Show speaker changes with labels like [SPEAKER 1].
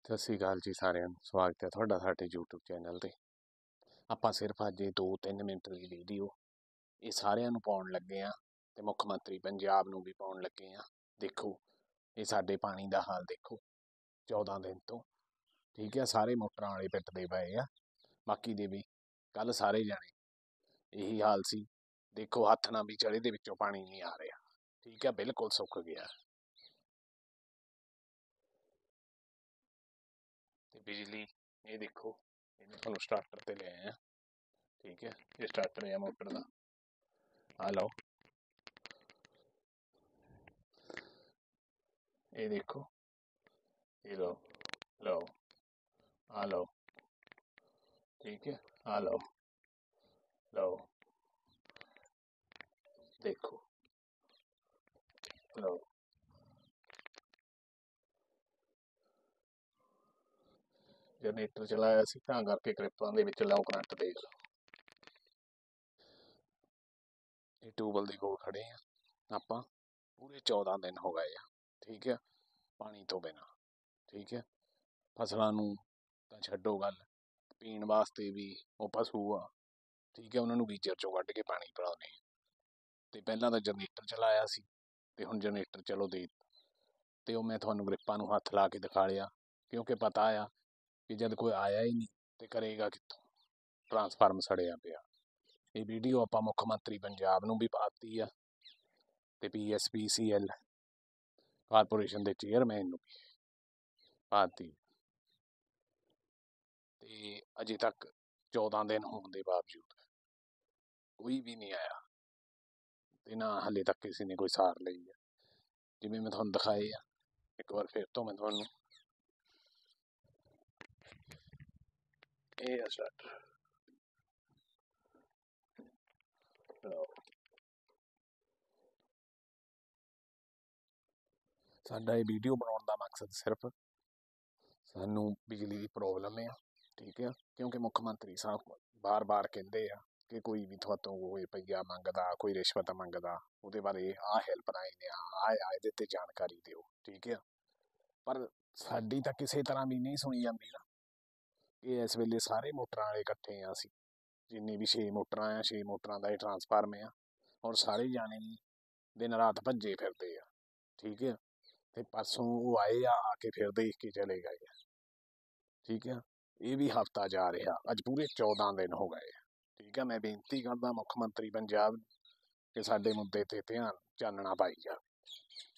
[SPEAKER 1] ਸਤਿ ਸ਼੍ਰੀ ਅਕਾਲ ਜੀ ਸਾਰਿਆਂ ਨੂੰ। ਸਵਾਗਤ ਹੈ ਤੁਹਾਡਾ ਸਾਡੇ YouTube ਚੈਨਲ 'ਤੇ। ਆਪਾਂ ਸਿਰਫ ਅੱਜ ਇਹ 2-3 ਮਿੰਟ ਦੀ ਵੀਡੀਓ ਇਹ ਸਾਰਿਆਂ ਨੂੰ ਪਾਉਣ ਲੱਗੇ ਹਾਂ ਅਤੇ ਮੁੱਖ ਮੰਤਰੀ ਪੰਜਾਬ ਨੂੰ ਵੀ ਪਾਉਣ ਲੱਗੇ ਹਾਂ। ਦੇਖੋ ਇਹ ਸਾਡੇ ਪਾਣੀ ਦਾ ਹਾਲ ਦੇਖੋ 14 ਦਿਨ ਤੋਂ, ਠੀਕ ਹੈ। ਸਾਰੇ ਮੋਟਰਾਂ ਵਾਲੇ ਪਿੱਟਦੇ ਪਏ ਆ, ਬਾਕੀ ਦੇ ਵੀ ਕੱਲ੍ਹ ਸਾਰੇ ਜਾਣੇ ਇਹੀ ਹਾਲ ਸੀ। ਦੇਖੋ ਹੱਥ ਨਾਲ ਵੀ ਚੜੇ ਦੇ ਵਿੱਚੋਂ ਪਾਣੀ ਨਹੀਂ ਆ ਰਿਹਾ, ਠੀਕ ਹੈ, ਬਿਲਕੁਲ ਸੁੱਕ ਗਿਆ। ਤੇ ਬਿਜਲੀ ਇਹ ਦੇਖੋ, ਇਹਨੂੰ ਤੁਹਾਨੂੰ ਸਟਾਰਟਰ 'ਤੇ ਲੈ ਆਏ ਆ, ਠੀਕ ਹੈ। ਇਹ ਸਟਾਰਟਰ ਹੈ ਮੋਟਰ ਦਾ, ਆ ਲਓ। ਇਹ ਦੇਖੋ, ਇਹ ਲਓ ਲਓ, ਆ ਲਓ, ਠੀਕ ਹੈ, ਆ ਲਓ ਲਓ, ਦੇਖੋ ਲਓ। ਜਨਰੇਟਰ ਚਲਾਇਆ ਸੀ ਤਾਂ ਕਰਕੇ ਕਲਿੱਪਾਂ ਦੇ ਵਿੱਚ ਲਓ ਕਰੰਟ ਦੇਖ ਲਓ। ਇਹ ਟਿਊਬਵੈੱਲ ਦੇ ਕੋਲ ਖੜੇ ਆ ਆਪਾਂ, ਪੂਰੇ 14 ਦਿਨ ਹੋ ਗਏ ਆ, ਠੀਕ ਹੈ, ਪਾਣੀ ਤੋਂ ਬਿਨਾਂ, ਠੀਕ ਹੈ। ਫਸਲਾਂ ਨੂੰ ਤਾਂ ਛੱਡੋ ਗੱਲ, ਪੀਣ ਵਾਸਤੇ ਵੀ ਉਹ ਪਸ਼ੂ ਆ, ਠੀਕ ਹੈ, ਉਹਨਾਂ ਨੂੰ ਗੀਜ਼ਰ 'ਚੋਂ ਕੱਢ ਕੇ ਪਾਣੀ ਪਿਲਾਉਂਦੇ ਆ। ਅਤੇ ਪਹਿਲਾਂ ਤਾਂ ਜਨਰੇਟਰ ਚਲਾਇਆ ਸੀ ਅਤੇ ਹੁਣ ਜਨਰੇਟਰ ਚਲੋ ਦੇ, ਅਤੇ ਉਹ ਮੈਂ ਤੁਹਾਨੂੰ ਗ੍ਰਿਪਾਂ ਨੂੰ ਹੱਥ ਲਾ ਕੇ ਦਿਖਾ ਲਿਆ, ਕਿਉਂਕਿ ਪਤਾ ਆ ਕਿ ਜਦ ਕੋਈ ਆਇਆ ਹੀ ਨਹੀਂ ਅਤੇ ਕਰੇਗਾ ਕਿੱਥੋਂ, ਟਰਾਂਸਫਾਰਮ ਸੜਿਆ ਪਿਆ। ਇਹ ਵੀਡੀਓ ਆਪਾਂ ਮੁੱਖ ਮੰਤਰੀ ਪੰਜਾਬ ਨੂੰ ਵੀ ਪਾਤੀ ਆ ਅਤੇ PSPCL ਕਾਰਪੋਰੇਸ਼ਨ ਦੇ ਚੇਅਰਮੈਨ ਨੂੰ ਵੀ ਪਾਤੀ। ਅਤੇ ਅਜੇ ਤੱਕ 14 ਦਿਨ ਹੋਣ ਦੇ ਬਾਵਜੂਦ ਕੋਈ ਵੀ ਨਹੀਂ ਆਇਆ ਅਤੇ ਨਾ ਹਾਲੇ ਤੱਕ ਕਿਸੇ ਨੇ ਕੋਈ ਸਾਰ ਲਈ ਹੈ। ਜਿਵੇਂ ਮੈਂ ਤੁਹਾਨੂੰ ਦਿਖਾਏ ਆ, ਇੱਕ ਵਾਰ ਫਿਰ ਤੋਂ ਮੈਂ ਤੁਹਾਨੂੰ ਇਹ ਆ ਸਟਾਰਟਰ, ਸਾਡਾ ਇਹ ਵੀਡੀਓ ਬਣਾਉਣ ਦਾ ਮਕਸਦ ਸਿਰਫ ਸਾਨੂੰ ਬਿਜਲੀ ਦੀ ਪ੍ਰੋਬਲਮ ਆ, ਠੀਕ ਆ, ਕਿਉਂਕਿ ਮੁੱਖ ਮੰਤਰੀ ਸਾਹਿਬ ਬਾਰ-ਬਾਰ ਕਹਿੰਦੇ ਆ ਕਿ ਕੋਈ ਵੀ ਤੁਹਾਤੋਂ ਕੋਈ ਰੁਪਈਆ ਮੰਗਦਾ, ਕੋਈ ਰਿਸ਼ਵਤ ਮੰਗਦਾ, ਉਹਦੇ ਬਾਰੇ ਆਹ ਹੈਲਪਲਾਈਨ ਆ, ਇਹਦੇ 'ਤੇ ਜਾਣਕਾਰੀ ਦਿਓ, ਠੀਕ ਆ। ਪਰ ਸਾਡੀ ਤਾਂ ਕਿਸੇ ਤਰ੍ਹਾਂ ਵੀ ਨਹੀਂ ਸੁਣੀ ਜਾਂਦੀ ਨਾ, ਕਿ ਇਸ ਵੇਲੇ ਸਾਰੇ ਮੋਟਰਾਂ ਵਾਲੇ ਇਕੱਠੇ ਆ, ਅਸੀਂ ਜਿੰਨੀ ਵੀ 6 ਮੋਟਰਾਂ ਆ, 6 ਮੋਟਰਾਂ ਦਾ ਇਹ ਟਰਾਂਸਫਾਰਮ ਆ, ਔਰ ਸਾਰੇ ਜਾਣੇ ਦਿਨ ਰਾਤ ਭੱਜੇ ਫਿਰਦੇ ਆ, ਠੀਕ ਆ। ਅਤੇ ਪਰਸੋਂ ਉਹ ਆਏ ਆ ਕੇ ਫਿਰ ਦੇਖ ਕੇ ਚਲੇ ਗਏ ਆ, ਠੀਕ ਆ। ਇਹ ਵੀ ਹਫ਼ਤਾ ਜਾ ਰਿਹਾ, ਅੱਜ ਪੂਰੇ 14 ਦਿਨ ਹੋ ਗਏ, ਠੀਕ ਆ। ਮੈਂ ਬੇਨਤੀ ਕਰਦਾ ਮੁੱਖ ਮੰਤਰੀ ਪੰਜਾਬ ਕਿ ਸਾਡੇ ਮੁੱਦੇ 'ਤੇ ਧਿਆਨ ਚਾਨਣਾ ਪਾਈ ਜਾਵੇ।